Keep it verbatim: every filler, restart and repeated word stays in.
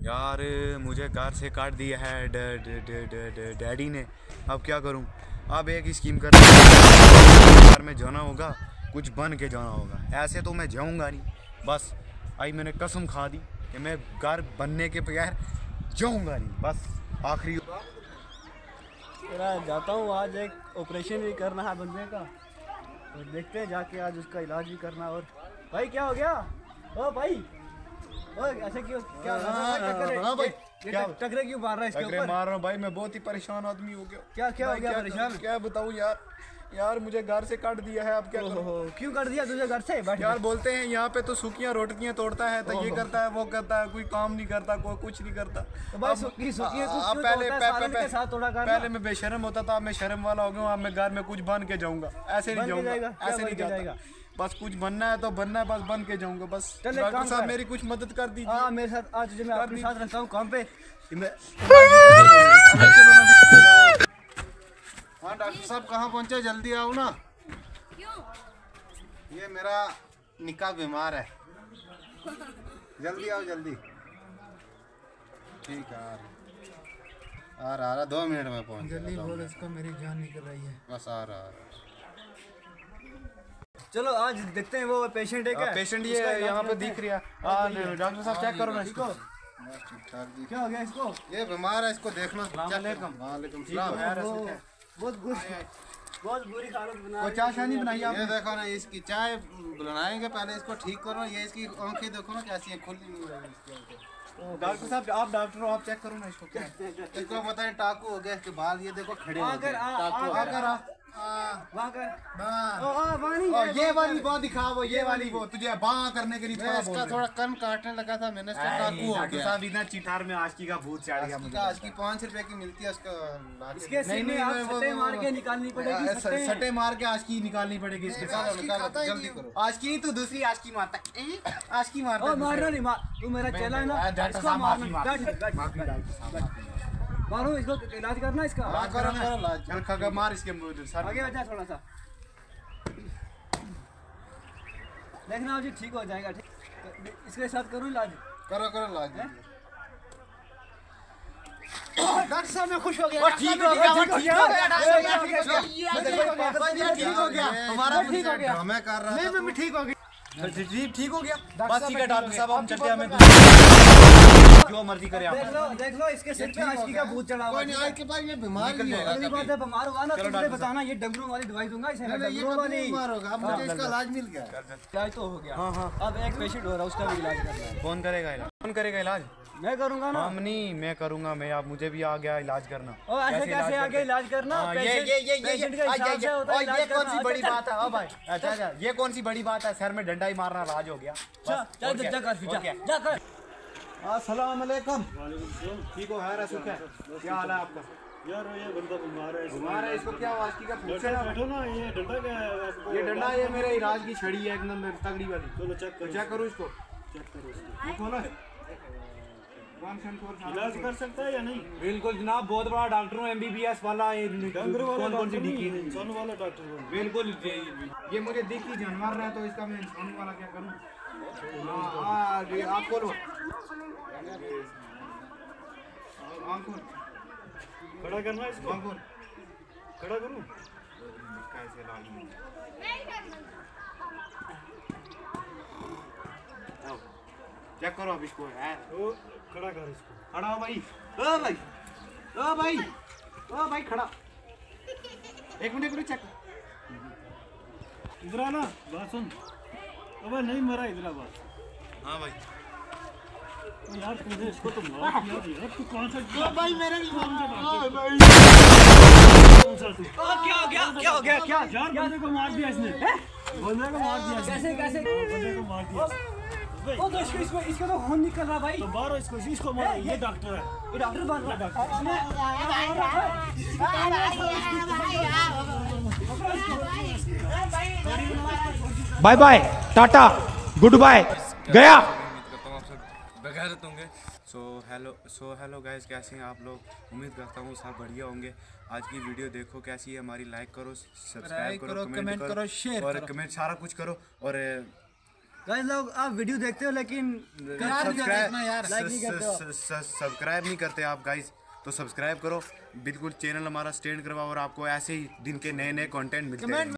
यार मुझे घर से काट दिया है डैडी ने। अब क्या करूं? अब एक स्कीम कर घर में जाना होगा, कुछ बन के जाना होगा। ऐसे तो मैं जाऊंगा नहीं, बस आई मैंने कसम खा दी कि मैं घर बनने के बगैर जाऊंगा नहीं। बस आखिरी जाता हूँ। आज एक ऑपरेशन भी करना है बंदे का, तो देखते हैं जाके आज उसका इलाज भी करना। और भाई क्या हो गया? ओ भाई ओ ऐसे क्यों? क्या हाँ भाई, क्या टकरे क्यों मार रहा है इसके ऊपर? मार रहा हूँ भाई, मैं बहुत ही परेशान आदमी हो गया। क्या क्या हो गया? परेशान क्या बताऊँ यार यार मुझे घर से काट दिया है। अब क्या करूं? क्यों काट दिया तुझे घर से? यार बोलते हैं यहाँ पे तो सूखियाँ रोटियाँ तोड़ता है, तो ये करता है वो करता है, कोई काम नहीं करता, कोई कुछ नहीं करता। तो भाई सूखी सूखी तू पहले पहले पहले मैं बेशर्म होता था, अब मैं शर्म वाला हो गया। अब मैं घर में कुछ बन के जाऊंगा, ऐसे नहीं जाऊंगा, ऐसे नहीं जाएगा। बस कुछ बनना है तो बनना है, बस बन के जाऊंगा। बस डॉक्टर साहब मेरी कुछ मदद कर दीजिए। हाँ मेरे साथ आज जो मैं अपने साथ रहता हूँ काम पे। हाँ डॉक्टर साहब कहाँ पहुँचे? जल्दी आओ ना। ये मेरा निका बीमार है, जल्दी आओ जल्दी। ठीक है आ रहा आ रहा दो मिनट में पहुँच। जल्दी बोल, इसका मेरी जान निकल रही है। बस आ रहा आ रहा। चलो आज देखते हैं वो पेशेंट है क्या? पेशेंट ये यहाँ पे दिख रहा है। डॉक्टर साहब चेक करो ना इसको। क्या हो गया इसको? ये बीमार है, इसको देखना। वालेकुम बहुत बहुत बुरी हालत बना। वो चाय नहीं बनाई ये देखो ना, इसकी चाय बनाएंगे, पहले इसको ठीक करो। ये इसकी आंखें देखो ना कैसी है, खुली नहीं है इसकी। डॉक्टर साहब आप डॉक्टर हो, आप चेक करो ना इसको। क्या इसको पता है टाकू हो गया इसके बाल, ये देखो खड़े हो गए। ये वाली बात दिखा, वो ये वाली वो तुझे बाँ करने के लिए थोड़ा इसका थोड़ा कन काटने लगा था मैंने, इसका टाकू हो गया। साहब इधर चिठार में आशिकी का भूत चढ़ गया मुझे। आशिकी पाँच रुपए की मिलती है उसका। इसके सीने में आप सट्टे मार के निकालनी पड़ेगी। सट्टे मार के आशिकी निकालनी पड़ेगी इसके साथ। जल्दी करो। आशिकी तो दूसरी आशिकी मारता है, आशिकी मारता है। मारना नहीं, मार तू मेरा चेला है ना, इसको मारना। मारो इसको, इलाज करना इसका। हाँ करो करो इलाज। चल खगा मार इसके सर आगे आ जा थोड़ा सा, देखना अभी ठीक हो जाएगा। ठीक इसके साथ करूँ इलाज। करो करो इलाज। डॉक्टर साहब मैं खुश हो गया। ठीक हो गया, ठीक हो गया, ठीक हो गया। हमारा ठीक हो गया। ड्रामे कर रहा था। मैं ठीक हो गया। ठीक ठीक हो गया। बस ठीक है डॉक्टर साहब, हम चलते हैं। हमें जो मर्जी करे आप। देख लो देख लो इसके सिर पे आशिकी का भूत चढ़ा हुआ है। कोई नहीं, आज के बाद ये बीमार नहीं होगा। अगली बार जब बीमार होगा ना तो मुझे बताना, ये डंगरू वाली दवाई दूंगा इसे। डंगरू वाली बीमार होगा, अब मुझे इसका इलाज मिल गया। इलाज तो हो गया। हाँ हाँ, अब एक पेशेंट हो रहा है, उसका भी इलाज करना है। कौन करेगा इलाज? कौन करेगा इलाज? मैं करूंगा ना। हम नहीं, मैं करूंगा। मैं आप मुझे भी आ गया इलाज करना। ओ ऐसे कैसे आगे इलाज करना? ये ये ये ये पेशेंट का हिसाब से होता है इलाज ये कौन सी करना। बड़ी बात है? ओ भाई अच्छा अच्छा, ये कौन सी बड़ी बात है? सर में डंडा ही मारना इलाज हो गया। चल चल जा कर जा जा कर। अस्सलाम वालेकुम। ठीक हो? है सुख है? क्या हाल है आपका? यार ये बंदा बीमार है। बीमार है, इसको क्या आशिकी का भूत चढ़ा? बैठो ना, ये डंडा क्या है? ये डंडा, ये मेरे इलाज की छड़ी है, एकदम तगड़ी वाली। चलो चेक करो, चेक करो इसको। चेक करो इसको। देखो ना, इलाज कर सकता है या नहीं? बिल्कुल जनाब, बहुत बड़ा डॉक्टर हूँ, एमबीबीएस वाला। ये डंगर वाला कौन कौन सी डॉक्टर डिग्री? नहीं, इंसान वाला डॉक्टर हूँ। बिल्कुल, ये मुझे दिखी जानवर है, तो इसका मैं इंसान वाला क्या करूँ? हाँ जी, आप बोलो। आंखों खड़ा करना है इसको। आंखों खड़ा करूँ? कैसे लालू? चेक करो अब इसको। है तो खड़ा कर इसको। खड़ा हो भाई। ओ भाई, ओ भाई, ओ भाई खड़ा। एक मिनट, एक मिनट चेक। इधर आना, बात सुन। अबे नहीं मरा, इधर आ बात। हाँ भाई। तो यार तूने इसको तो मार दिया यार। तू कौन सा? ओ भाई मेरे भी कौन सा ओ भाई। कौन सा तू? क्या हो गया? क्या हो गया? क्या यार बंदे को मार दिया इसने। बंदे को मार दिया इसने। कैसे कैसे? बंदे को मार दिया। ओ तो इसको इसको इसको तो खून निकल रहा भाई। तो बाहर इसको इसको मार। ये डॉक्टर है, ये डॉक्टर बन रहा है। Bye bye, tata, good bye, गया। बगैरत होंगे। So hello so hello guys, कैसे हैं आप लोग? उम्मीद करता हूँ सब बढ़िया होंगे। आज की वीडियो देखो कैसी है हमारी, लाइक करो, सब्सक्राइब करो, कमेंट करो, शेयर और कमेंट सारा कुछ करो। और गाइस लोग आप वीडियो देखते हो लेकिन यार क्या देखना यार लाइक नहीं करते हो। सब्सक्राइब नहीं करते आप गाइस, तो सब्सक्राइब करो बिल्कुल, चैनल हमारा स्टैंड करवाओ और आपको ऐसे ही दिन के नए नए कंटेंट मिलते हैं।